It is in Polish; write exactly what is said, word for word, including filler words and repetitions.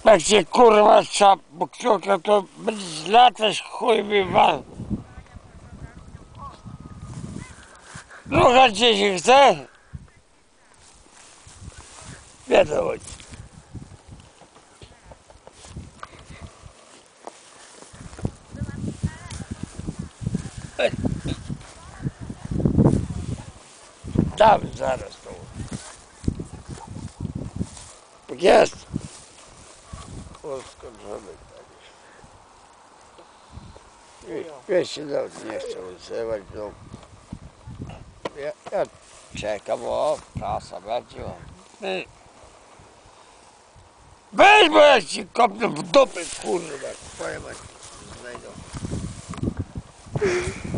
Jak się kurwa czap, bo kciuka to będziesz latać, chuj mi wal. Druga cię się chce? Wiadomo. Dam zaraz to. Jest. Skończony. Wiesz, się nawet nie chcę wyzywać. No. Ja, ja czekam, o, prasa będzie. Weź, bo ja ci kopnę w dupę, kurwa, twoja mać znajdą.